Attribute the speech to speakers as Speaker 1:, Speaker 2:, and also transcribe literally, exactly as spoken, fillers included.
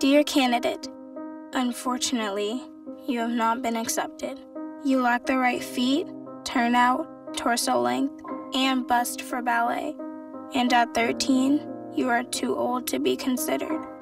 Speaker 1: Dear candidate, unfortunately, you have not been accepted. You lack the right feet, turnout, torso length, and bust for ballet. And at thirteen, you are too old to be considered.